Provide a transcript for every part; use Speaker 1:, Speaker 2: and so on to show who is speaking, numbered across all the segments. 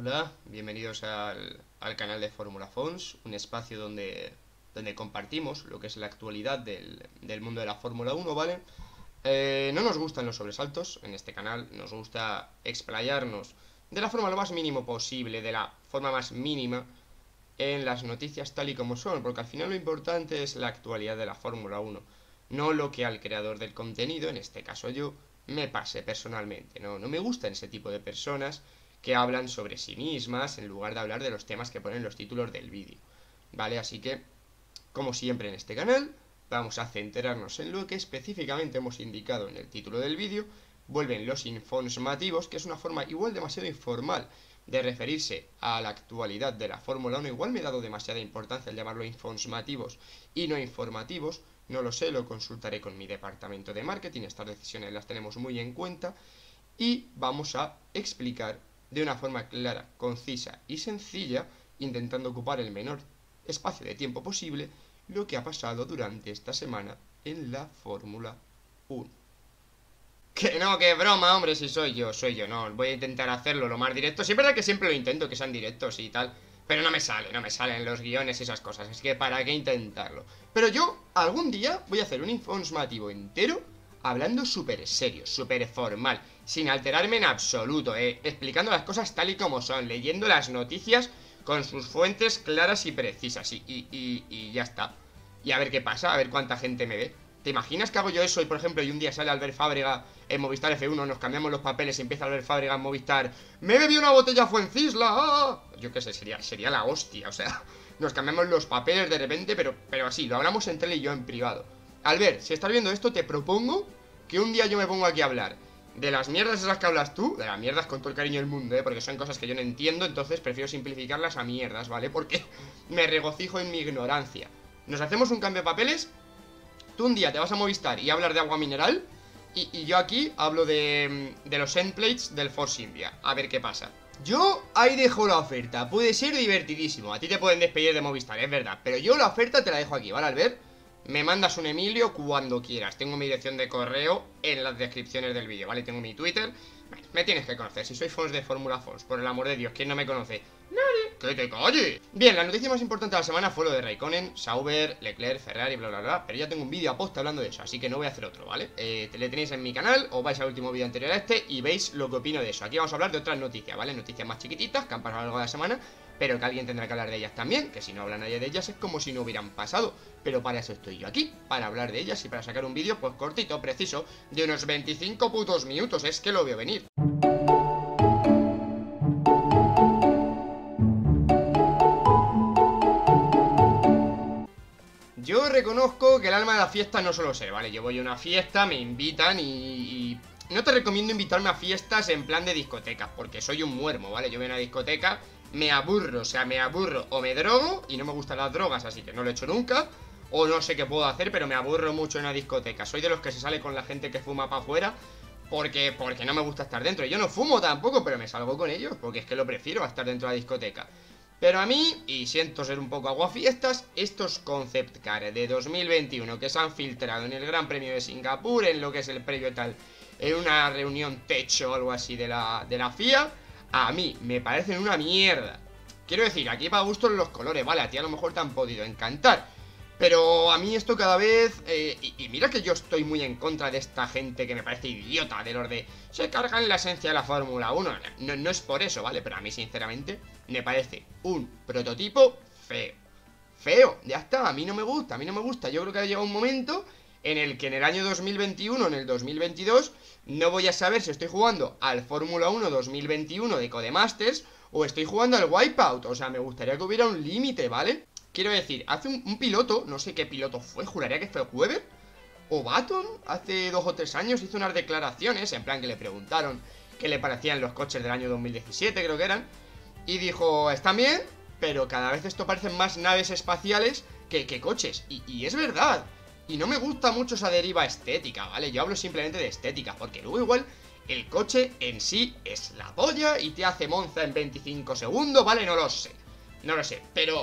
Speaker 1: Hola, bienvenidos al canal de Fórmula Fons, un espacio donde compartimos lo que es la actualidad del mundo de la Fórmula 1, ¿vale? No nos gustan los sobresaltos en este canal, nos gusta explayarnos de la forma lo más mínimo posible, de la forma más mínima en las noticias tal y como son, porque al final lo importante es la actualidad de la Fórmula 1, no lo que al creador del contenido, en este caso yo, me pase personalmente. No me gustan ese tipo de personas que hablan sobre sí mismas en lugar de hablar de los temas que ponen los títulos del vídeo, ¿vale? Así que, como siempre en este canal, vamos a centrarnos en lo que específicamente hemos indicado en el título del vídeo. Vuelven los informativos, que es una forma igual demasiado informal de referirse a la actualidad de la Fórmula 1. Igual me he dado demasiada importancia al llamarlo informativos y no informativos. No lo sé, lo consultaré con mi departamento de marketing. Estas decisiones las tenemos muy en cuenta. Y vamos a explicar de una forma clara, concisa y sencilla, intentando ocupar el menor espacio de tiempo posible, lo que ha pasado durante esta semana en la Fórmula 1. Que no, que broma, hombre, si soy yo, no, voy a intentar hacerlo lo más directo. Sí es verdad que siempre lo intento, que sean directos y tal, pero no me salen los guiones y esas cosas, es que para qué intentarlo. Pero yo, algún día, voy a hacer un informativo entero, hablando súper serio, súper formal, sin alterarme en absoluto, explicando las cosas tal y como son, leyendo las noticias con sus fuentes claras y precisas, y ya está. Y a ver qué pasa, a ver cuánta gente me ve. ¿Te imaginas que hago yo eso y, por ejemplo, y un día sale Albert Fábrega en Movistar F1, nos cambiamos los papeles y empieza Albert Fábrega en Movistar, ¡me bebí una botella Fuencisla! ¡Ah! Yo qué sé, sería la hostia, o sea, nos cambiamos los papeles de repente, pero así, lo hablamos entre él y yo en privado. Albert, si estás viendo esto, te propongo que un día yo me pongo aquí a hablar de las mierdas esas que hablas tú, de las mierdas con todo el cariño del mundo, porque son cosas que yo no entiendo, entonces prefiero simplificarlas a mierdas, ¿vale? Porque me regocijo en mi ignorancia. Nos hacemos un cambio de papeles. Tú un día te vas a Movistar y hablas de agua mineral y yo aquí hablo de los endplates del Force India. A ver qué pasa. Yo ahí dejo la oferta. Puede ser divertidísimo. A ti te pueden despedir de Movistar, es verdad. Pero yo la oferta te la dejo aquí, ¿vale, Albert? Me mandas un Emilio cuando quieras. Tengo mi dirección de correo en las descripciones del vídeo, ¿vale? Tengo mi Twitter. Me tienes que conocer. Si soy fans de Fórmula Fons, por el amor de Dios, ¿quién no me conoce? ¡Nadie! ¡Que te calle! Bien, la noticia más importante de la semana fue lo de Raikkonen, Sauber, Leclerc, Ferrari, bla bla bla. Pero ya tengo un vídeo a posta hablando de eso, así que no voy a hacer otro, ¿vale? Le tenéis en mi canal, o vais al último vídeo anterior a este y veis lo que opino de eso. Aquí vamos a hablar de otras noticias, ¿vale? Noticias más chiquititas que han pasado a lo largo de la semana, pero que alguien tendrá que hablar de ellas también, que si no habla nadie de ellas es como si no hubieran pasado. Pero para eso estoy yo aquí, para hablar de ellas y para sacar un vídeo pues cortito, preciso, de unos 25 putos minutos. Es que lo veo venir. Yo reconozco que el alma de la fiesta no suelo ser, ¿vale? Yo voy a una fiesta, me invitan y no te recomiendo invitarme a fiestas en plan de discotecas, porque soy un muermo, ¿vale? Yo voy a una discoteca, me aburro, o sea, me aburro o me drogo, y no me gustan las drogas, así que no lo he hecho nunca, o no sé qué puedo hacer, pero me aburro mucho en una discoteca. Soy de los que se sale con la gente que fuma para afuera, porque no me gusta estar dentro. Yo no fumo tampoco, pero me salgo con ellos, porque es que lo prefiero a estar dentro de la discoteca. Pero a mí, y siento ser un poco aguafiestas, estos concept car de 2021 que se han filtrado en el Gran Premio de Singapur, en lo que es el previo y tal, en una reunión techo o algo así de la FIA, a mí me parecen una mierda. Quiero decir, aquí para gustos los colores, vale, a ti a lo mejor te han podido encantar, pero a mí esto cada vez... y mira que yo estoy muy en contra de esta gente que me parece idiota, de los de... Se cargan la esencia de la Fórmula 1. No es por eso, ¿vale? Pero a mí, sinceramente, me parece un prototipo feo. Feo, ya está, a mí no me gusta, Yo creo que ha llegado un momento en el que en el año 2021, en el 2022, no voy a saber si estoy jugando al Fórmula 1 2021 de Codemasters o estoy jugando al Wipeout. O sea, me gustaría que hubiera un límite, ¿vale? Quiero decir, hace un piloto, no sé qué piloto fue, juraría que fue Weber o Baton, hace 2 o 3 años hizo unas declaraciones, en plan que le preguntaron qué le parecían los coches del año 2017, creo que eran, y dijo, están bien, pero cada vez esto parecen más naves espaciales que coches, y es verdad, y no me gusta mucho esa deriva estética, ¿vale? Yo hablo simplemente de estética, porque luego igual el coche en sí es la polla y te hace Monza en 25 segundos, ¿vale? No lo sé,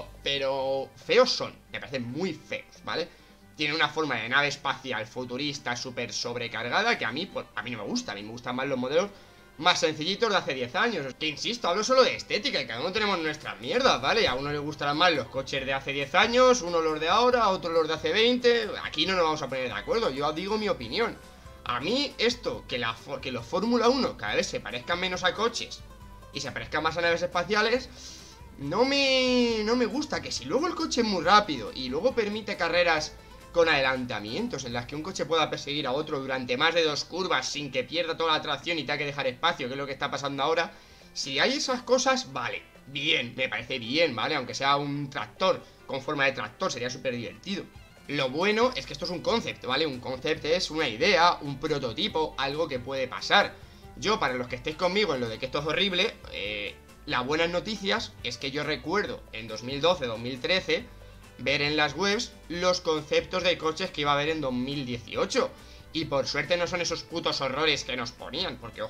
Speaker 1: pero feos son, me parecen muy feos, ¿vale? Tiene una forma de nave espacial futurista súper sobrecargada que a mí no me gusta. A mí me gustan más los modelos más sencillitos de hace 10 años. Que insisto, hablo solo de estética, y cada uno tenemos nuestras mierdas, ¿vale? A uno le gustarán más los coches de hace 10 años, uno los de ahora, otro los de hace 20. Aquí no nos vamos a poner de acuerdo, yo digo mi opinión. A mí esto, que los Fórmula 1 cada vez se parezcan menos a coches y se parezcan más a naves espaciales, no me gusta. Que si luego el coche es muy rápido y luego permite carreras con adelantamientos en las que un coche pueda perseguir a otro durante más de 2 curvas sin que pierda toda la tracción y tenga que dejar espacio, que es lo que está pasando ahora, si hay esas cosas, vale, bien, me parece bien, ¿vale? Aunque sea un tractor con forma de tractor, sería súper divertido. Lo bueno es que esto es un concept, ¿vale? Un concept es una idea, un prototipo, algo que puede pasar. Yo, para los que estéis conmigo en lo de que esto es horrible, las buenas noticias es que yo recuerdo en 2012-2013 ver en las webs los conceptos de coches que iba a haber en 2018. Y por suerte no son esos putos horrores que nos ponían, porque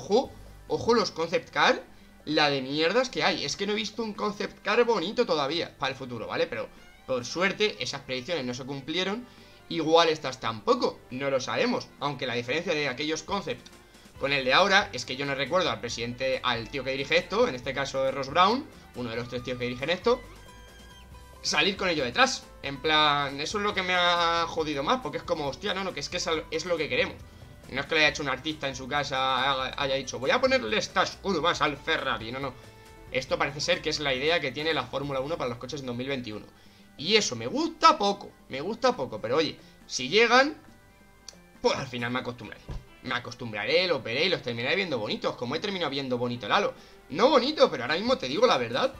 Speaker 1: ojo los concept car, la de mierdas que hay. Es que no he visto un concept car bonito todavía para el futuro, ¿vale? Pero por suerte esas predicciones no se cumplieron. Igual estas tampoco, no lo sabemos. Aunque la diferencia de aquellos concept con el de ahora es que yo no recuerdo al presidente, al tío que dirige esto, en este caso Ross Brown, uno de los 3 tíos que dirigen esto, salir con ello detrás. En plan, eso es lo que me ha jodido más, porque es como, hostia, no, que es lo que queremos. No es que lo haya hecho un artista en su casa, haya dicho, voy a ponerle estas curvas al Ferrari, no. Esto parece ser que es la idea que tiene la Fórmula 1 para los coches en 2021. Y eso me gusta poco, pero oye, si llegan, pues al final me acostumbraré. Me acostumbraré, lo veré y los terminaré viendo bonitos, como he terminado viendo bonito el Halo. No bonito, pero ahora mismo te digo la verdad,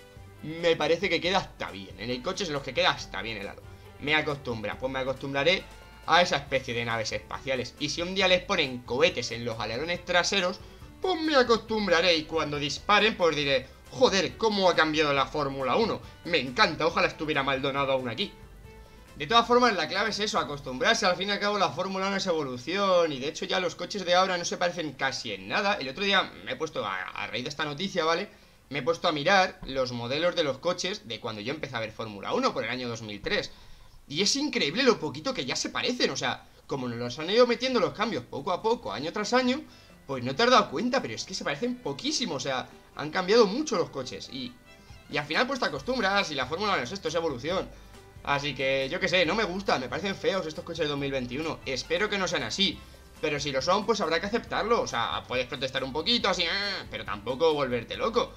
Speaker 1: me parece que queda hasta bien. En el coche en los que queda hasta bien el Halo. Me acostumbraré a esa especie de naves espaciales. Y si un día les ponen cohetes en los alerones traseros, pues me acostumbraré. Y cuando disparen, pues diré, joder, cómo ha cambiado la Fórmula 1. Me encanta, ojalá estuviera Maldonado aún aquí. De todas formas, la clave es eso, acostumbrarse. Al fin y al cabo la Fórmula 1 es evolución. Y de hecho ya los coches de ahora no se parecen casi en nada. El otro día me he puesto, a raíz de esta noticia, ¿vale? Me he puesto a mirar los modelos de los coches de cuando yo empecé a ver Fórmula 1, por el año 2003. Y es increíble lo poquito que ya se parecen. O sea, como nos los han ido metiendo los cambios poco a poco, año tras año, pues no te has dado cuenta, pero es que se parecen poquísimo. O sea, han cambiado mucho los coches. Y al final pues te acostumbras. Y la Fórmula 1 es esto, es evolución. Así que, yo qué sé, no me gusta, me parecen feos estos coches de 2021. Espero que no sean así. Pero si lo son, pues habrá que aceptarlo. O sea, puedes protestar un poquito, así, pero tampoco volverte loco.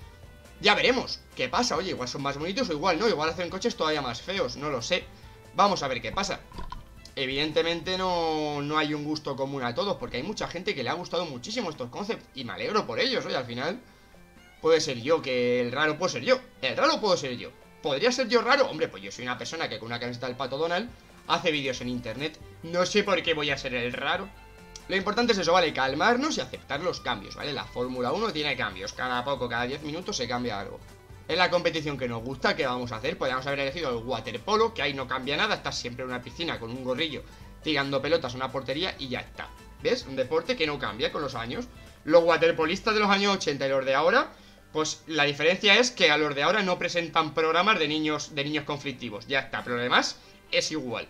Speaker 1: Ya veremos qué pasa, oye, igual son más bonitos o igual no, igual hacen coches todavía más feos, no lo sé. Vamos a ver qué pasa. Evidentemente no hay un gusto común a todos, porque hay mucha gente que le ha gustado muchísimo estos concepts y me alegro por ellos, oye, al final puede ser yo, que el raro puedo ser yo. El raro puedo ser yo. ¿Podría ser yo raro? Hombre, pues yo soy una persona que con una camiseta del Pato Donald hace vídeos en internet. No sé por qué voy a ser el raro. Lo importante es eso, ¿vale? Calmarnos y aceptar los cambios, ¿vale? La Fórmula 1 tiene cambios. Cada 10 minutos se cambia algo. En la competición que nos gusta, ¿qué vamos a hacer? Podríamos haber elegido el waterpolo, que ahí no cambia nada. Estás siempre en una piscina con un gorrillo tirando pelotas a una portería y ya está. ¿Ves? Un deporte que no cambia con los años. Los waterpolistas de los años 80 y los de ahora, pues la diferencia es que a los de ahora no presentan programas de niños conflictivos. Ya está, pero lo demás es igual.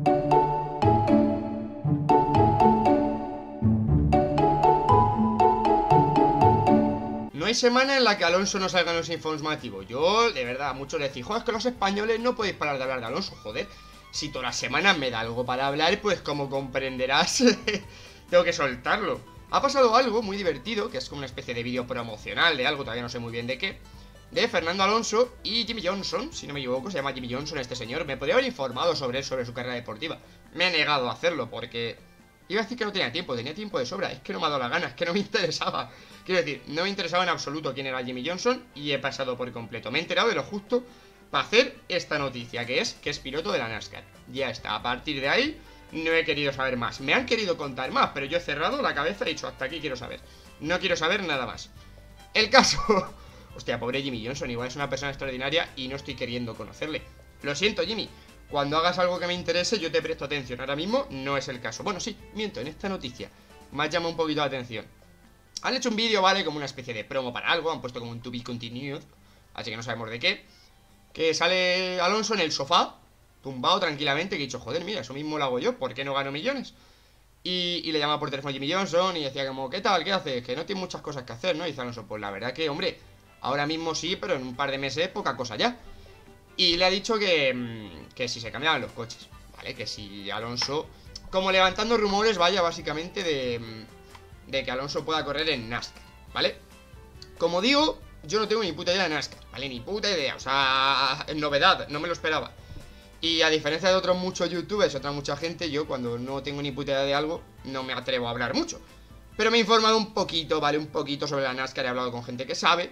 Speaker 1: No hay semana en la que Alonso no salga en los informativos. Yo, de verdad, muchos decís, joder, es que los españoles no podéis parar de hablar de Alonso, joder. Si todas las semanas me da algo para hablar, pues como comprenderás, tengo que soltarlo. Ha pasado algo muy divertido, que es como una especie de vídeo promocional de algo, todavía no sé muy bien de qué, de Fernando Alonso y Jimmy Johnson, si no me equivoco, se llama Jimmy Johnson este señor. Me podría haber informado sobre él, sobre su carrera deportiva. Me he negado a hacerlo porque iba a decir que no tenía tiempo de sobra. Es que no me ha dado la gana, es que no me interesaba. Quiero decir, no me interesaba en absoluto quién era Jimmy Johnson y he pasado por completo. Me he enterado de lo justo para hacer esta noticia, que es piloto de la NASCAR. Ya está, a partir de ahí no he querido saber más. Me han querido contar más, pero yo he cerrado la cabeza y he dicho, hasta aquí quiero saber. No quiero saber nada más. El caso... Hostia, pobre Jimmy Johnson, igual es una persona extraordinaria y no estoy queriendo conocerle. Lo siento, Jimmy. Cuando hagas algo que me interese, yo te presto atención. Ahora mismo no es el caso. Bueno, sí, miento, en esta noticia me ha llamado un poquito la atención. Han hecho un vídeo, ¿vale? Como una especie de promo para algo. Han puesto como un to be continued, así que no sabemos de qué. Que sale Alonso en el sofá, tumbado tranquilamente, que he dicho, joder, mira, eso mismo lo hago yo, ¿por qué no gano millones? Y le llamaba por teléfono a Jimmy Johnson y decía como, ¿qué tal? ¿Qué haces? Que no tienes muchas cosas que hacer, ¿no? Y dice Alonso, pues la verdad que, hombre, ahora mismo sí, pero en un par de meses poca cosa ya. Y le ha dicho que si se cambiaban los coches, ¿vale? Que si Alonso, como levantando rumores, vaya, básicamente de que Alonso pueda correr en NASCAR, ¿vale? Como digo, yo no tengo ni puta idea de NASCAR, ¿vale? Ni puta idea, o sea, es novedad, no me lo esperaba. Y a diferencia de otros muchos youtubers, otra mucha gente, yo cuando no tengo ni puta idea de algo, no me atrevo a hablar mucho. Pero me he informado un poquito, ¿vale? Un poquito sobre la NASCAR, he hablado con gente que sabe.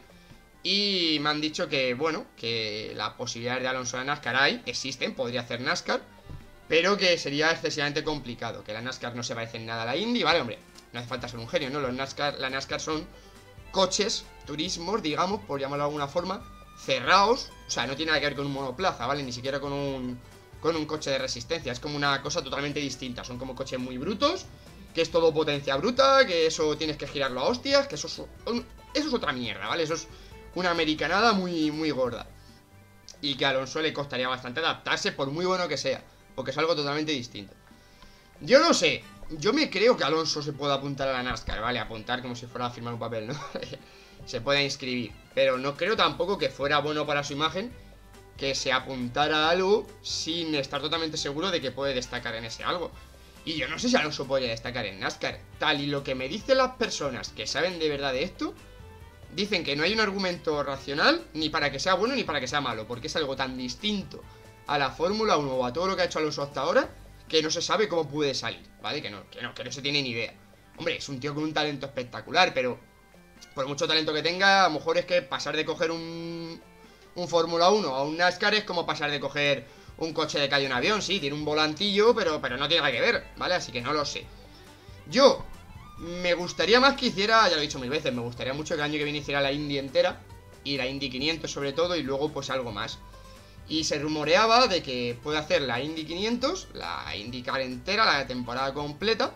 Speaker 1: Y me han dicho que, bueno, que las posibilidades de Alonso en la NASCAR existen, podría hacer NASCAR, pero que sería excesivamente complicado, que la NASCAR no se parece en nada a la Indy, ¿vale? Hombre, no hace falta ser un genio, ¿no? La NASCAR son coches, turismos, digamos, por llamarlo de alguna forma, cerrados, o sea, no tiene nada que ver con un monoplaza, ¿vale? Ni siquiera con un coche de resistencia, es como una cosa totalmente distinta, son como coches muy brutos, que es todo potencia bruta, que eso tienes que girarlo a hostias, que eso es otra mierda, ¿vale? Eso es una americanada muy, muy gorda. Y que a Alonso le costaría bastante adaptarse, por muy bueno que sea, porque es algo totalmente distinto. Yo no sé, yo me creo que Alonso se puede apuntar a la NASCAR, ¿vale? Apuntar como si fuera a firmar un papel, ¿no? Se puede inscribir, pero no creo tampoco que fuera bueno para su imagen que se apuntara a algo sin estar totalmente seguro de que puede destacar en ese algo. Y yo no sé si Alonso podría destacar en NASCAR. Tal y lo que me dicen las personas que saben de verdad de esto, dicen que no hay un argumento racional ni para que sea bueno ni para que sea malo, porque es algo tan distinto a la Fórmula 1 o a todo lo que ha hecho Alonso hasta ahora, que no se sabe cómo puede salir, ¿vale? Que no se tiene ni idea. Hombre, es un tío con un talento espectacular, pero por mucho talento que tenga, a lo mejor es que pasar de coger un Fórmula 1 a un NASCAR es como pasar de coger un coche de calle a un avión. Sí, tiene un volantillo, pero no tiene nada que ver, ¿vale? Así que no lo sé. Yo me gustaría más que hiciera, ya lo he dicho mil veces, me gustaría mucho que el año que viene hiciera la Indy entera, y la Indy 500 sobre todo, y luego pues algo más. Y se rumoreaba de que puede hacer la Indy 500, la IndyCar entera, la temporada completa,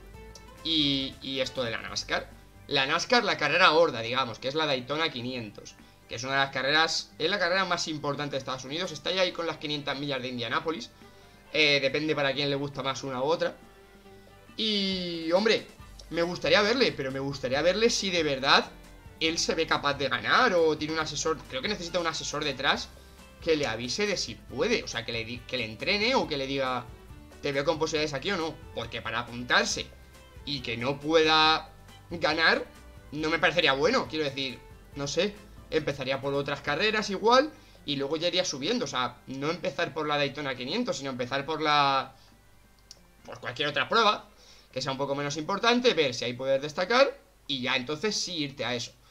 Speaker 1: y esto de la NASCAR. La NASCAR, la carrera gorda, digamos, que es la Daytona 500, que es una de las carreras, es la carrera más importante de Estados Unidos, está ya ahí con las 500 millas de Indianápolis, depende para quién le gusta más una u otra. Y, hombre, me gustaría verle, pero me gustaría verle si de verdad él se ve capaz de ganar o tiene un asesor, creo que necesita un asesor detrás que le avise de si puede, o sea, que le entrene o que le diga, te veo con posibilidades aquí o no, porque para apuntarse y que no pueda ganar, no me parecería bueno, quiero decir, no sé, empezaría por otras carreras igual y luego ya iría subiendo, o sea, no empezar por la Daytona 500, sino empezar por cualquier otra prueba que sea un poco menos importante, ver si hay poder destacar y ya entonces sí irte a eso.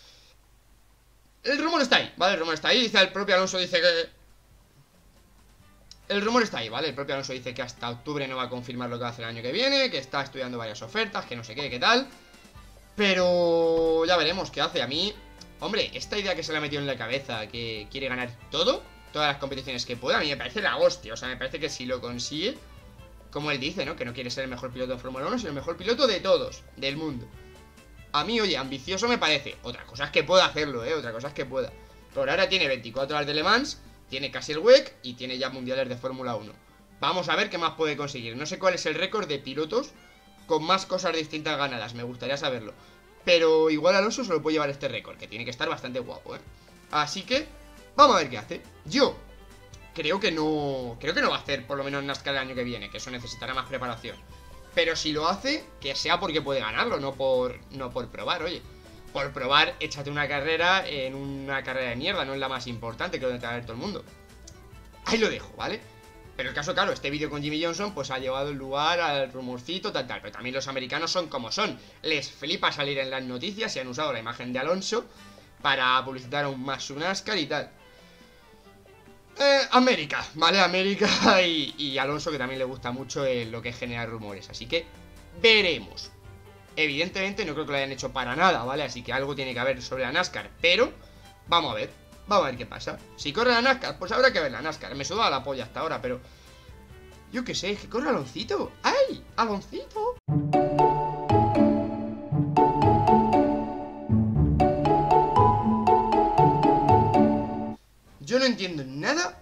Speaker 1: El rumor está ahí, ¿vale? El rumor está ahí, dice el propio Alonso, dice que... El rumor está ahí, ¿vale? El propio Alonso dice que hasta octubre no va a confirmar lo que va a hacer el año que viene, que está estudiando varias ofertas, que no sé qué tal. Pero ya veremos qué hace. A mí, hombre, esta idea que se le ha metido en la cabeza, que quiere ganar todo, todas las competiciones que pueda, a mí me parece la hostia. O sea, me parece que si lo consigue, como él dice, ¿no? Que no quiere ser el mejor piloto de Fórmula 1, sino el mejor piloto de todos, del mundo. A mí, oye, ambicioso me parece. Otra cosa es que pueda hacerlo, otra cosa es que pueda. Por ahora tiene 24 horas de Le Mans, tiene casi el WEC y tiene ya mundiales de Fórmula 1. Vamos a ver qué más puede conseguir. No sé cuál es el récord de pilotos con más cosas distintas ganadas, me gustaría saberlo. Pero igual Alonso se lo puede llevar este récord, que tiene que estar bastante guapo, Así que, vamos a ver qué hace. Yo creo que no va a hacer por lo menos NASCAR el año que viene, que eso necesitará más preparación. Pero si lo hace, que sea porque puede ganarlo, no por probar, oye. Por probar, échate una carrera en una carrera de mierda, no es la más importante, que es donde te va a ver todo el mundo. Ahí lo dejo, ¿vale? Pero el caso, claro, este vídeo con Jimmy Johnson pues ha llevado el lugar al rumorcito, tal. Pero también los americanos son como son. Les flipa salir en las noticias y han usado la imagen de Alonso para publicitar aún más su NASCAR y tal. América, ¿vale? América y Alonso, que también le gusta mucho lo que es generar rumores. Así que veremos. Evidentemente no creo que lo hayan hecho para nada, ¿vale? Así que algo tiene que haber sobre la NASCAR. Pero vamos a ver qué pasa. Si corre la NASCAR, pues habrá que ver la NASCAR. Me sudaba la polla hasta ahora, pero... yo qué sé, que corre Aloncito. ¡Ay! ¡Aloncito! Yo no entiendo nada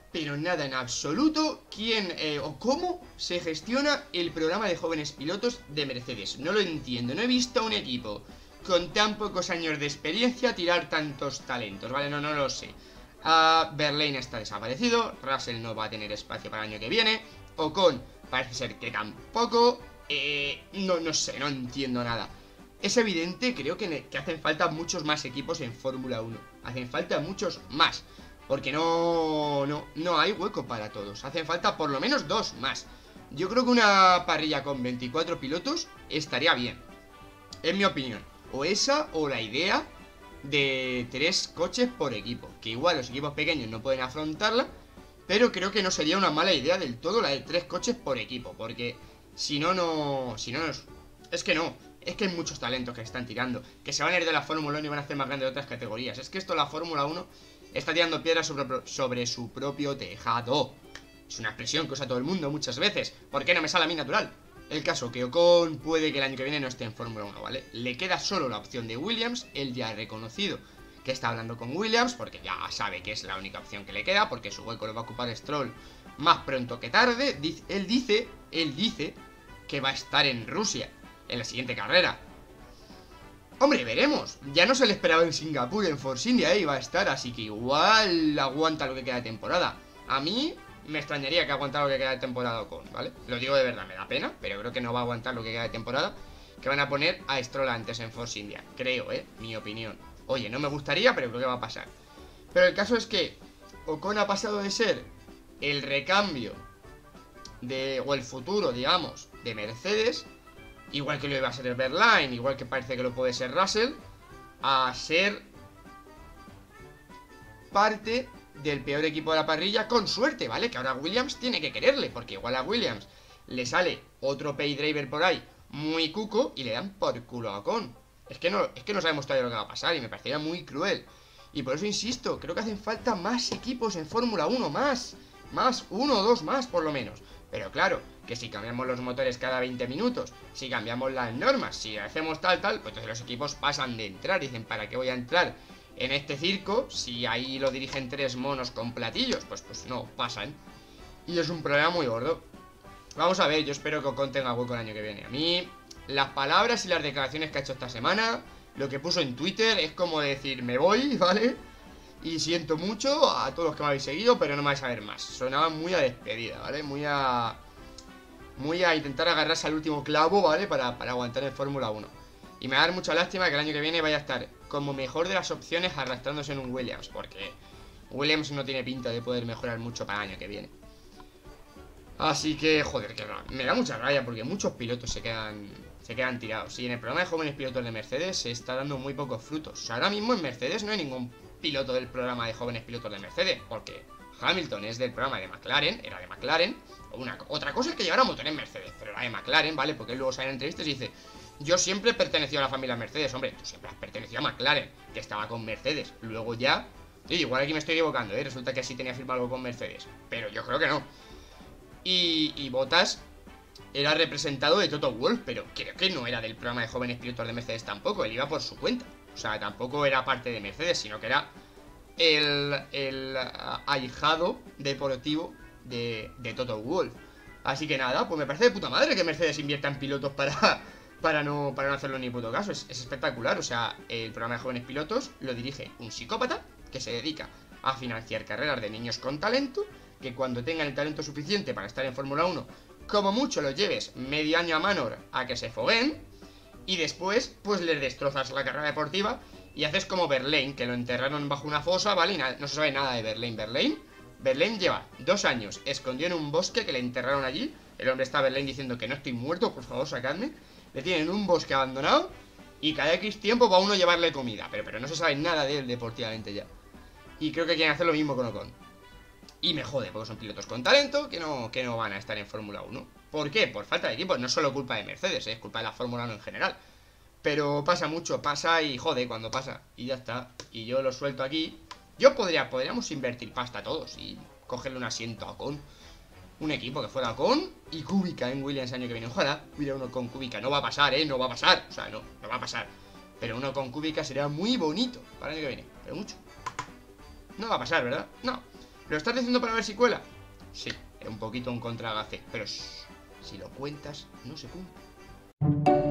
Speaker 1: pero nada en absoluto quién o cómo se gestiona el programa de jóvenes pilotos de Mercedes. No lo entiendo, no he visto a un equipo con tan pocos años de experiencia tirar tantos talentos, ¿vale? No lo sé. Verlaine está desaparecido, Russell no va a tener espacio para el año que viene, Ocon parece ser que tampoco, no sé, no entiendo nada. Es evidente, creo que hacen falta muchos más equipos en Fórmula 1. Hacen falta muchos más. Porque no hay hueco para todos. Hacen falta por lo menos 2 más. Yo creo que una parrilla con 24 pilotos estaría bien. En mi opinión. O esa o la idea de 3 coches por equipo. Que igual los equipos pequeños no pueden afrontarla. Pero creo que no sería una mala idea del todo la de 3 coches por equipo. Porque si no, es que no. Es que hay muchos talentos que están tirando. Que se van a ir de la Fórmula 1 y van a hacer más grande de otras categorías. Es que esto la Fórmula 1 está tirando piedras sobre su propio tejado. Es una expresión que usa todo el mundo muchas veces. ¿Por qué no me sale a mí natural? El caso que Ocon puede que el año que viene no esté en Fórmula 1, ¿vale? Le queda solo la opción de Williams. Él ya ha reconocido que está hablando con Williams, porque ya sabe que es la única opción que le queda, porque su hueco lo va a ocupar Stroll más pronto que tarde. Él dice que va a estar en Rusia en la siguiente carrera. Hombre, veremos. Ya no se le esperaba en Singapur, en Force India, iba a estar, así que igual aguanta lo que queda de temporada. A mí me extrañaría que aguantara lo que queda de temporada Ocon, ¿vale? Lo digo de verdad, me da pena, pero creo que no va a aguantar lo que queda de temporada. Que van a poner a Stroll antes en Force India. Creo, mi opinión. Oye, no me gustaría, pero creo que va a pasar. Pero el caso es que Ocon ha pasado de ser el recambio o el futuro, digamos, de Mercedes, igual que lo iba a ser el Verlaine, igual que parece que lo puede ser Russell, a ser parte del peor equipo de la parrilla, con suerte, ¿vale? Que ahora Williams tiene que quererle, porque igual a Williams le sale otro pay driver por ahí muy cuco y le dan por culo a Ocon. Es que no sabemos todavía lo que va a pasar y me parecería muy cruel. Y por eso insisto, creo que hacen falta más equipos en Fórmula 1, más, uno o dos más por lo menos. Pero claro, que si cambiamos los motores cada 20 minutos, si cambiamos las normas, si hacemos tal, pues entonces los equipos pasan de entrar. Dicen, ¿para qué voy a entrar en este circo si ahí lo dirigen 3 monos con platillos? Pues no, pasan. Y es un problema muy gordo. Vamos a ver, yo espero que Ocon tenga hueco el año que viene. A mí, las palabras y las declaraciones que ha hecho esta semana, lo que puso en Twitter, es como decir, me voy, ¿vale? Y siento mucho a todos los que me habéis seguido, pero no me vais a ver más. Sonaba muy a despedida, ¿vale? Muy a intentar agarrarse al último clavo, ¿vale? Para aguantar en Fórmula 1. Y me va a dar mucha lástima que el año que viene vaya a estar como mejor de las opciones arrastrándose en un Williams, porque Williams no tiene pinta de poder mejorar mucho para el año que viene. Así que, joder, que me da mucha rabia porque muchos pilotos se quedan tirados. Y en el programa de jóvenes pilotos de Mercedes se está dando muy pocos frutos. O sea, ahora mismo en Mercedes no hay ningún piloto del programa de jóvenes pilotos de Mercedes, porque Hamilton es del programa de McLaren, era de McLaren. Otra cosa es que llevara motor en Mercedes, pero era de McLaren, ¿vale? Porque él luego sale en entrevistas y dice, yo siempre he pertenecido a la familia Mercedes. Hombre, tú siempre has pertenecido a McLaren, que estaba con Mercedes. Luego ya, igual aquí me estoy equivocando, resulta que sí tenía firmado algo con Mercedes, pero yo creo que no. Y Bottas era representado de Toto Wolff, pero creo que no era del programa de jóvenes pilotos de Mercedes tampoco. Él iba por su cuenta. O sea, tampoco era parte de Mercedes, sino que era el ahijado deportivo de Toto Wolff. Así que nada, pues me parece de puta madre que Mercedes invierta en pilotos para no hacerlo ni puto caso. Es espectacular. O sea, el programa de jóvenes pilotos lo dirige un psicópata que se dedica a financiar carreras de niños con talento, que cuando tengan el talento suficiente para estar en Fórmula 1, como mucho los lleves medio año a Manor a que se fogueen, y después pues les destrozas la carrera deportiva y haces como Verlaine, que lo enterraron bajo una fosa, ¿vale? Y no se sabe nada de Verlaine. Verlaine lleva 2 años escondido en un bosque que le enterraron allí. El hombre está Verlaine diciendo que no estoy muerto, por favor sacadme. Le tienen en un bosque abandonado y cada X tiempo va uno a llevarle comida, pero no se sabe nada de él deportivamente ya. Y creo que quieren hacer lo mismo con Ocon. Y me jode, porque son pilotos con talento que no van a estar en Fórmula 1. ¿Por qué? Por falta de equipo. No es solo culpa de Mercedes, es culpa de la Fórmula 1 en general. Pero pasa mucho, pasa y jode cuando pasa. Y ya está. Y yo lo suelto aquí. Podríamos invertir pasta todos y cogerle un asiento a Ocon. Un equipo que fuera Ocon y Kubica en Williams año que viene. Ojalá hubiera uno con Kubica. No va a pasar, no va a pasar. O sea, no va a pasar. Pero uno con Kubica sería muy bonito para el año que viene. Pero mucho. No va a pasar, ¿verdad? No. ¿Lo estás diciendo para ver si cuela? Sí, es un poquito un contragafe, pero si lo cuentas, no se cumple.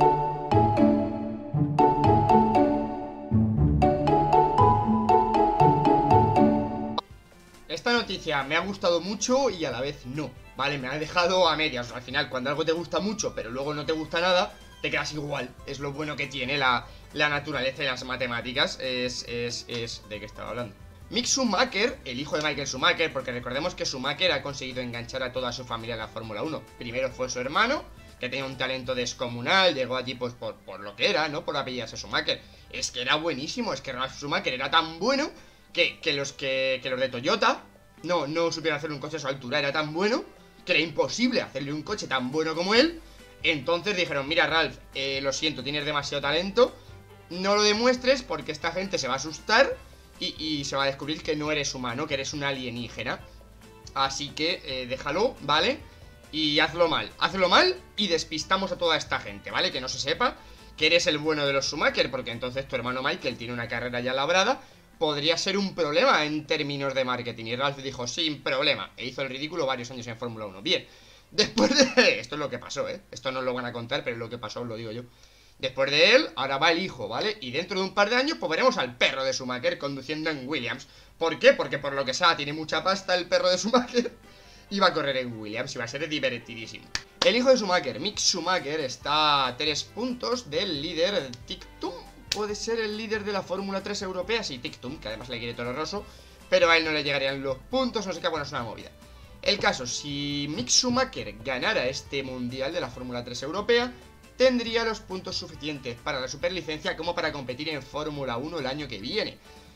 Speaker 1: Esta noticia me ha gustado mucho y a la vez no, ¿vale? Me ha dejado a medias. O sea, al final, cuando algo te gusta mucho, pero luego no te gusta nada, te quedas igual. Es lo bueno que tiene la naturaleza y las matemáticas. ¿De qué estaba hablando? Mick Schumacher, el hijo de Michael Schumacher, porque recordemos que Schumacher ha conseguido enganchar a toda su familia en la Fórmula 1. Primero fue su hermano, que tenía un talento descomunal, llegó allí pues por lo que era, ¿no? Por apellidarse Schumacher. Es que era buenísimo, es que Ralf Schumacher era tan bueno que los de Toyota no supieron hacer un coche a su altura. Era tan bueno que era imposible hacerle un coche tan bueno como él. Entonces dijeron, mira Ralf, lo siento, tienes demasiado talento, no lo demuestres porque esta gente se va a asustar y se va a descubrir que no eres humano, que eres un alienígena. Así que déjalo, ¿vale? Y hazlo mal y despistamos a toda esta gente, ¿vale? Que no se sepa que eres el bueno de los Schumacher, porque entonces tu hermano Michael tiene una carrera ya labrada. Podría ser un problema en términos de marketing. Y Ralf dijo, sin problema, e hizo el ridículo varios años en Fórmula 1. Bien, después de... Esto es lo que pasó, ¿eh? Esto no lo van a contar, pero es lo que pasó, os lo digo yo. Después de él, ahora va el hijo, ¿vale? Y dentro de un par de años, pues veremos al perro de Schumacher conduciendo en Williams. ¿Por qué? Porque por lo que sea, tiene mucha pasta el perro de Schumacher y va a correr en Williams y va a ser divertidísimo. El hijo de Schumacher, Mick Schumacher, está a 3 puntos del líder Tictum. Puede ser el líder de la Fórmula 3 europea, sí, Tictum, que además le quiere Toro Rosso, pero a él no le llegarían los puntos, no sé qué, bueno, es una movida. El caso, si Mick Schumacher ganara este mundial de la Fórmula 3 europea, tendría los puntos suficientes para la superlicencia como para competir en Fórmula 1 el año que viene.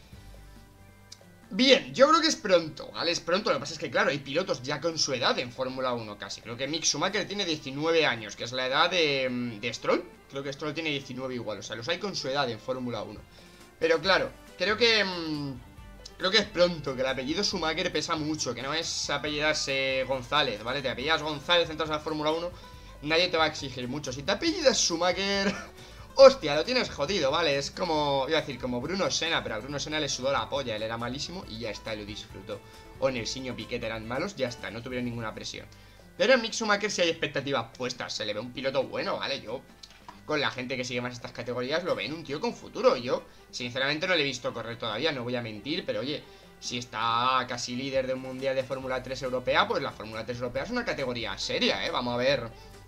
Speaker 1: Bien, yo creo que es pronto, ¿vale? Es pronto, lo que pasa es que, claro, hay pilotos ya con su edad en Fórmula 1 casi. Creo que Mick Schumacher tiene 19 años, que es la edad de Stroll. Creo que Stroll tiene 19 igual, o sea, los hay con su edad en Fórmula 1. Pero claro, creo que es pronto, que el apellido Schumacher pesa mucho, que no es apellidarse González, ¿vale? Te apellidas González, entras a la Fórmula 1, nadie te va a exigir mucho. Si te apellidas Schumacher... Hostia, lo tienes jodido, ¿vale? Es como, iba a decir, como Bruno Senna, pero a Bruno Senna le sudó la polla, él era malísimo y ya está, lo disfrutó. O Nelsinho, Piquet eran malos, ya está, no tuvieron ninguna presión. Pero en Mick Schumacher sí hay expectativas puestas, se le ve un piloto bueno, ¿vale? Yo, con la gente que sigue más estas categorías, lo ven un tío con futuro. Yo, sinceramente, no le he visto correr todavía, no voy a mentir, pero oye, si está casi líder de un mundial de Fórmula 3 europea, pues la Fórmula 3 europea es una categoría seria, ¿eh? Vamos a ver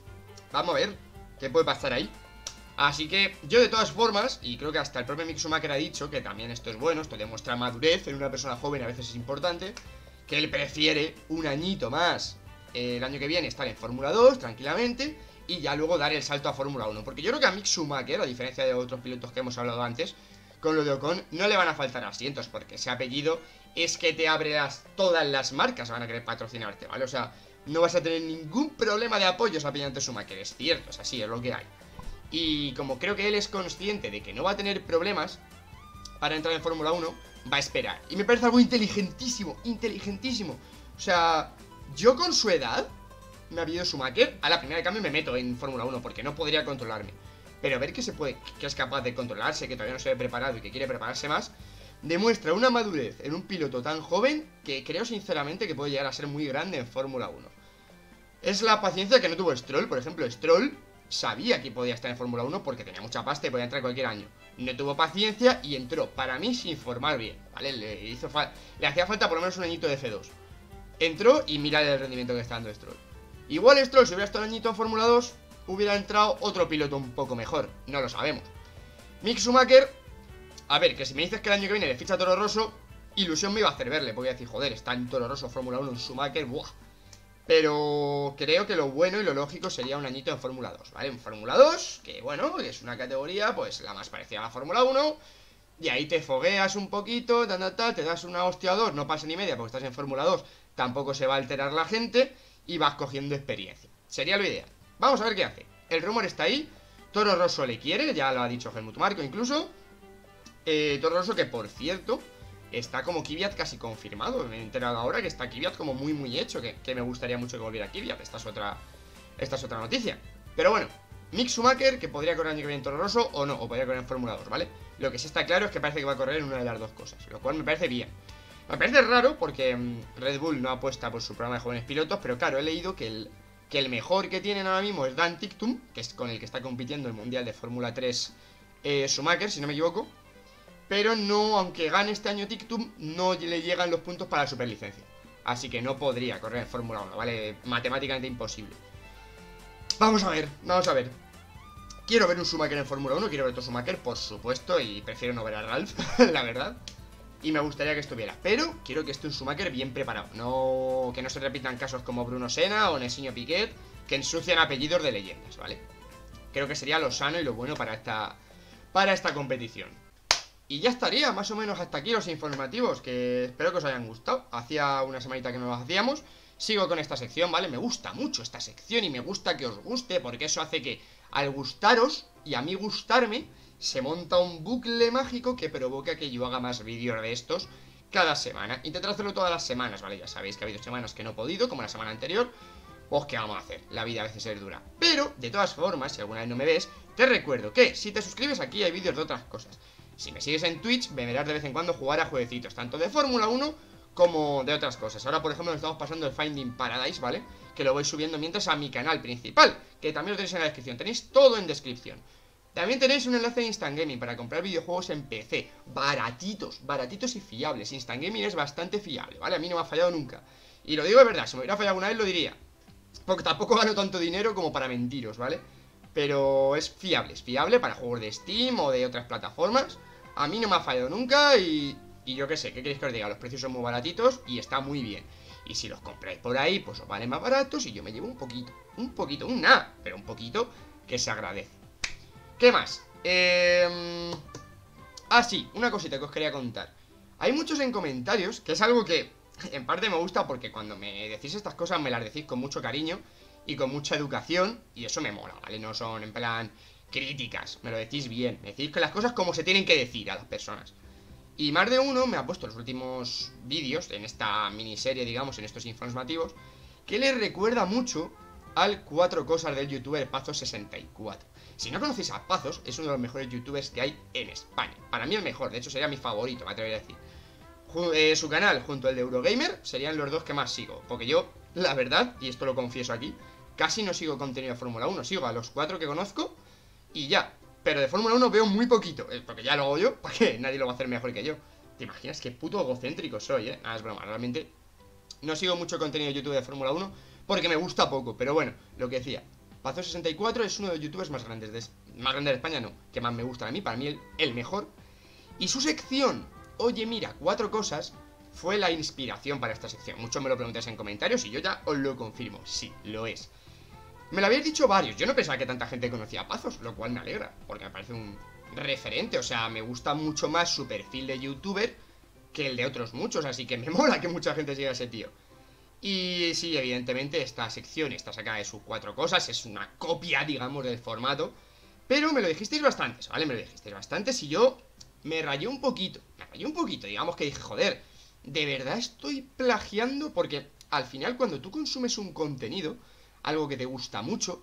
Speaker 1: qué puede pasar ahí. Así que yo de todas formas, y creo que hasta el propio Mick Schumacher ha dicho que también esto es bueno, esto demuestra madurez en una persona joven, a veces es importante, que él prefiere un añito más el año que viene estar en Fórmula 2 tranquilamente y ya luego dar el salto a Fórmula 1. Porque yo creo que a Mick Schumacher, a diferencia de otros pilotos que hemos hablado antes, con lo de Ocon, no le van a faltar asientos, porque ese apellido es que te abre todas las marcas van a querer patrocinarte, ¿vale? O sea, no vas a tener ningún problema de apoyos apellidante Schumacher, es cierto, es así, es lo que hay. Y como creo que él es consciente de que no va a tener problemas para entrar en Fórmula 1, va a esperar. Y me parece algo inteligentísimo, inteligentísimo. O sea, yo con su edad, me ha pedido Schumacher, a la primera de cambio me meto en Fórmula 1 porque no podría controlarme. Pero ver que se puede, que es capaz de controlarse, que todavía no se ve preparado y que quiere prepararse más, demuestra una madurez en un piloto tan joven que creo sinceramente que puede llegar a ser muy grande en Fórmula 1. Es la paciencia que no tuvo Stroll, por ejemplo. Stroll sabía que podía estar en Fórmula 1 porque tenía mucha pasta y podía entrar cualquier año. No tuvo paciencia y entró, para mí, sin formar bien, ¿vale? Le hacía falta por lo menos un añito de F2. Entró y mira el rendimiento que está dando Stroll. Igual Stroll, si hubiera estado un añito en Fórmula 2, hubiera entrado otro piloto un poco mejor. No lo sabemos. Mick Schumacher, a ver, que si me dices que el año que viene le ficha a Toro Rosso, ilusión me iba a hacer verle. Porque voy a decir, joder, está en Toro Rosso, Fórmula 1, en Schumacher, ¡buah! Pero creo que lo bueno y lo lógico sería un añito en Fórmula 2, ¿vale? En Fórmula 2, que bueno, es una categoría pues la más parecida a la Fórmula 1. Y ahí te fogueas un poquito, te das una hostia o dos, no pasa ni media porque estás en Fórmula 2. Tampoco se va a alterar la gente y vas cogiendo experiencia. Sería lo ideal. Vamos a ver qué hace. El rumor está ahí. Toro Rosso le quiere, ya lo ha dicho Helmut Marko incluso. Toro Rosso que, por cierto, está como Kvyat casi confirmado. Me he enterado ahora que está Kvyat como muy hecho, que me gustaría mucho que volviera Kvyat. Esta es otra noticia. Pero bueno, Mick Schumacher, que podría correr el año que viene en Toro Rosso o no, o podría correr en Fórmula 2, ¿vale? Lo que sí está claro es que parece que va a correr en una de las dos cosas, lo cual me parece bien. Me parece raro porque Red Bull no apuesta por su programa de jóvenes pilotos, pero claro, he leído que el mejor que tienen ahora mismo es Dan Ticktum, que es con el que está compitiendo el Mundial de Fórmula 3 Schumacher, si no me equivoco. Pero no, aunque gane este año Ticktum, no le llegan los puntos para la superlicencia. Así que no podría correr en Fórmula 1, ¿vale? Matemáticamente imposible. Vamos a ver, vamos a ver. Quiero ver un Schumacher en Fórmula 1, quiero ver otro Schumacher, por supuesto, y prefiero no ver a Ralph, la verdad. Y me gustaría que estuviera, pero quiero que esté un Schumacher bien preparado. No, que no se repitan casos como Bruno Senna o Nessinho Piquet, que ensucian apellidos de leyendas, ¿vale? Creo que sería lo sano y lo bueno para esta competición. Y ya estaría, más o menos hasta aquí los informativos, que espero que os hayan gustado. Hacía una semanita que no los hacíamos. Sigo con esta sección, ¿vale? Me gusta mucho esta sección y me gusta que os guste, porque eso hace que al gustaros y a mí gustarme, se monta un bucle mágico que provoca que yo haga más vídeos de estos cada semana. Intentaré hacerlo todas las semanas, ¿vale? Ya sabéis que ha habido semanas que no he podido, como la semana anterior. Pues ¿qué vamos a hacer? La vida a veces es dura. Pero, de todas formas, si alguna vez no me ves, te recuerdo que si te suscribes aquí hay vídeos de otras cosas. Si me sigues en Twitch, me verás de vez en cuando jugar a jueguecitos, tanto de Fórmula 1 como de otras cosas. Ahora, por ejemplo, nos estamos pasando el Finding Paradise, ¿vale? Que lo voy subiendo mientras a mi canal principal, que también lo tenéis en la descripción. Tenéis todo en descripción. También tenéis un enlace de Instant Gaming para comprar videojuegos en PC. Baratitos, baratitos y fiables. Instant Gaming es bastante fiable, ¿vale? A mí no me ha fallado nunca. Y lo digo de verdad, si me hubiera fallado alguna vez lo diría. Porque tampoco gano tanto dinero como para mentiros, ¿vale? Pero es fiable para juegos de Steam o de otras plataformas. A mí no me ha fallado nunca y yo qué sé, ¿qué queréis que os diga? Los precios son muy baratitos y está muy bien. Y si los compráis por ahí, pues os valen más baratos y yo me llevo un poquito, un nada, pero un poquito que se agradece. ¿Qué más? Sí, una cosita que os quería contar. Hay muchos en comentarios, que es algo que en parte me gusta porque cuando me decís estas cosas me las decís con mucho cariño y con mucha educación, y eso me mola, ¿vale? No son en plan críticas, me lo decís bien, me decís que las cosas como se tienen que decir a las personas. Y más de uno me ha puesto en los últimos vídeos, en esta miniserie, digamos, en estos informativos, que le recuerda mucho al 4 cosas del youtuber Pazos64. Si no conocéis a Pazos, es uno de los mejores youtubers que hay en España. Para mí el mejor, de hecho sería mi favorito, me atrevería a decir. Su canal junto al de Eurogamer serían los dos que más sigo. Porque yo, la verdad, y esto lo confieso aquí, casi no sigo contenido de Fórmula 1. Sigo a los 4 que conozco y ya. Pero de Fórmula 1 veo muy poquito, porque ya lo hago yo, ¿para qué? Nadie lo va a hacer mejor que yo. ¿Te imaginas qué puto egocéntrico soy, eh? Nada, es broma, realmente no sigo mucho contenido de YouTube de Fórmula 1 porque me gusta poco. Pero bueno, lo que decía, Pazo64 es uno de los youtubers más grandes de España, no, que más me gustan a mí, para mí el mejor. Y su sección, oye mira, 4 cosas, fue la inspiración para esta sección. Muchos me lo preguntáis en comentarios y yo ya os lo confirmo, sí, lo es. Me lo habéis dicho varios, yo no pensaba que tanta gente conocía a Pazos, lo cual me alegra, porque me parece un referente, o sea, me gusta mucho más su perfil de youtuber que el de otros muchos, así que me mola que mucha gente siga a ese tío. Y sí, evidentemente esta sección está sacada de sus 4 cosas, es una copia, digamos, del formato, pero me lo dijisteis bastantes, ¿vale? Me lo dijisteis bastantes y yo me rayé un poquito, digamos que dije, joder, ¿de verdad estoy plagiando? Porque al final cuando tú consumes un contenido, algo que te gusta mucho,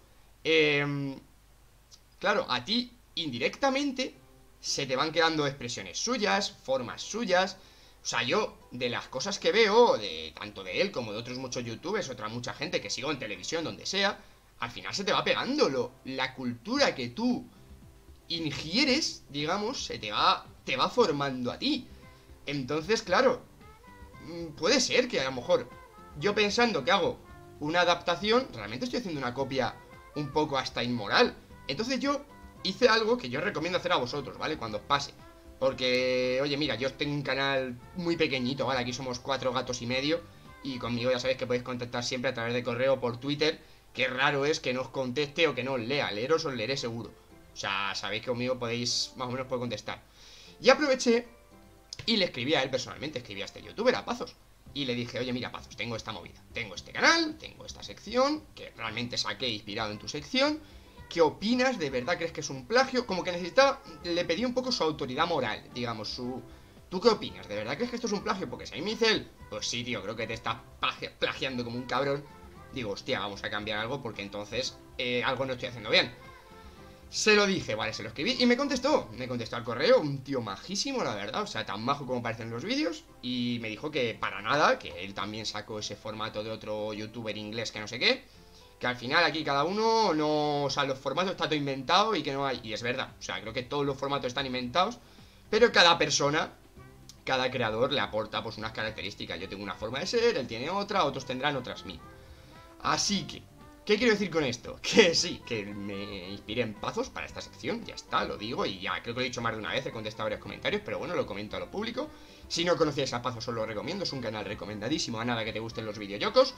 Speaker 1: claro, a ti indirectamente se te van quedando expresiones suyas, formas suyas. O sea, yo, de las cosas que veo, tanto de él como de otros muchos youtubers, otra mucha gente que sigo en televisión, donde sea, al final se te va pegando la cultura que tú ingieres, digamos, te va formando a ti. Entonces, claro, puede ser que a lo mejor yo pensando que hago una adaptación, realmente estoy haciendo una copia un poco hasta inmoral. Entonces yo hice algo que yo recomiendo hacer a vosotros, ¿vale? Cuando os pase. Porque, oye, mira, yo tengo un canal muy pequeñito, ¿vale? Aquí somos 4 gatos y medio. Y conmigo ya sabéis que podéis contactar siempre a través de correo o por Twitter. Que raro es que no os conteste o que no os lea. Leeros os leeré seguro. O sea, sabéis que conmigo podéis, más o menos, contestar. Y aproveché y le escribí a él personalmente. Escribí a este youtuber, a Pazos. Y le dije, oye, mira, Pazos, tengo esta movida. Tengo este canal, tengo esta sección, que realmente saqué inspirado en tu sección. ¿Qué opinas? ¿De verdad crees que es un plagio? Como que necesitaba, le pedí un poco su autoridad moral, digamos, ¿tú qué opinas? ¿De verdad crees que esto es un plagio? Porque si a mí me dice él, pues sí, tío, creo que te estás plagiando como un cabrón. Digo, hostia, vamos a cambiar algo porque entonces algo no estoy haciendo bien. Se lo dije, vale, se lo escribí y me contestó al correo, un tío majísimo, la verdad, o sea, tan majo como parecen los vídeos. Y me dijo que para nada, que él también sacó ese formato de otro youtuber inglés que no sé qué, que al final aquí cada uno no, o sea, los formatos está todo inventado y que no hay, y es verdad, o sea, creo que todos los formatos están inventados, pero cada persona, cada creador le aporta pues unas características. Yo tengo una forma de ser, él tiene otra, otros tendrán otras mías. Así que, ¿qué quiero decir con esto? Que sí, que me inspiré en Pazos para esta sección, ya está, lo digo, y ya creo que lo he dicho más de una vez, he contestado varios comentarios, pero bueno, lo comento a lo público. Si no conocíais a Pazos os lo recomiendo, es un canal recomendadísimo, a nada que te gusten los videoyocos.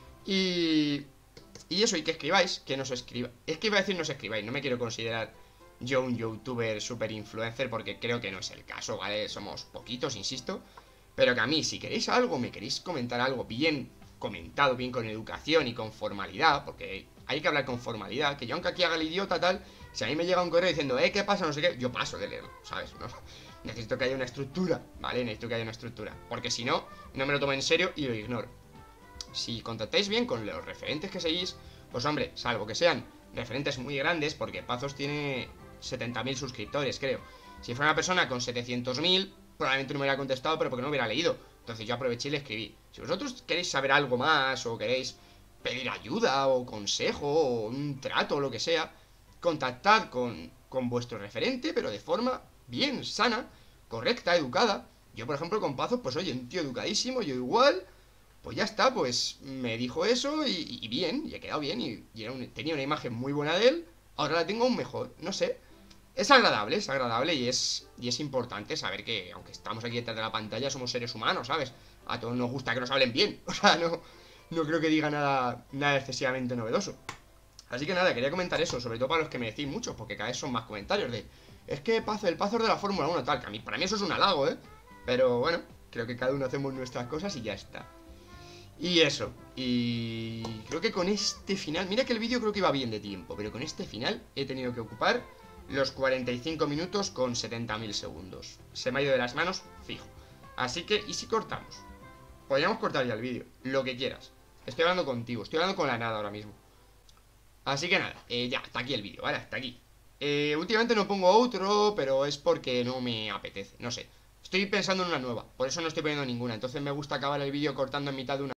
Speaker 1: Y... Y eso, y que escribáis, que nos escribáis. Es que iba a decir no os escribáis, no me quiero considerar yo un youtuber super influencer porque creo que no es el caso, ¿vale? Somos poquitos, insisto. Pero que a mí, si queréis algo, me queréis comentar algo bien comentado, bien con educación y con formalidad, porque hay que hablar con formalidad, que yo aunque aquí haga el idiota tal, si a mí me llega un correo diciendo, ¿qué pasa? No sé qué, yo paso de leerlo, ¿sabes? ¿No? Necesito que haya una estructura, ¿vale? Necesito que haya una estructura, porque si no, no me lo tomo en serio y lo ignoro. Si contactáis bien con los referentes que seguís, pues hombre, salvo que sean referentes muy grandes, porque Pazos tiene 70.000 suscriptores, creo. Si fuera una persona con 700.000, probablemente no me hubiera contestado, pero porque no hubiera leído. Entonces yo aproveché y le escribí. Si vosotros queréis saber algo más, o queréis pedir ayuda, o consejo, o un trato, o lo que sea, contactad con vuestro referente, pero de forma bien sana, correcta, educada. Yo, por ejemplo, con Pazos, pues oye, un tío educadísimo, yo igual. Pues ya está, pues me dijo eso y bien, y he quedado bien y tenía una imagen muy buena de él, ahora la tengo aún mejor, no sé. Es agradable y es importante saber que, aunque estamos aquí detrás de la pantalla, somos seres humanos, ¿sabes? A todos nos gusta que nos hablen bien, o sea, no creo que diga nada excesivamente novedoso. Así que nada, quería comentar eso, sobre todo para los que me decís mucho, porque cada vez son más comentarios de es que el Pazos de la Fórmula 1 tal, que para mí eso es un halago, ¿eh? Pero bueno, creo que cada uno hacemos nuestras cosas y ya está. Y eso, y creo que con este final, mira que el vídeo creo que iba bien de tiempo, pero con este final he tenido que ocupar los 45 minutos con 70.000 segundos. Se me ha ido de las manos, fijo. Así que, ¿y si cortamos? Podríamos cortar ya el vídeo, lo que quieras. Estoy hablando contigo, estoy hablando con la nada ahora mismo. Así que nada, ya, hasta aquí el vídeo, ¿vale? Hasta aquí. Últimamente no pongo otro, pero es porque no me apetece, no sé. Estoy pensando en una nueva, por eso no estoy poniendo ninguna. Entonces me gusta acabar el vídeo cortando en mitad de una.